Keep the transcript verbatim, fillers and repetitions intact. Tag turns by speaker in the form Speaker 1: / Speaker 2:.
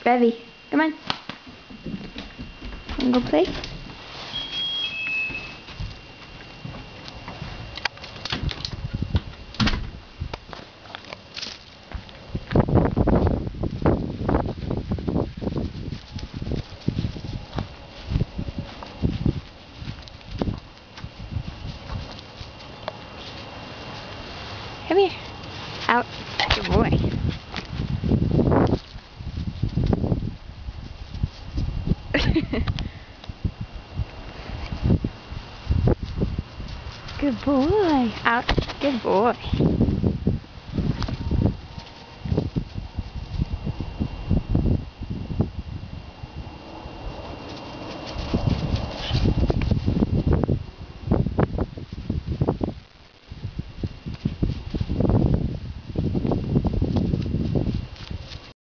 Speaker 1: Revy, come on. Wanna go play? Come here. Out. Good boy. Good boy. Out. Good boy.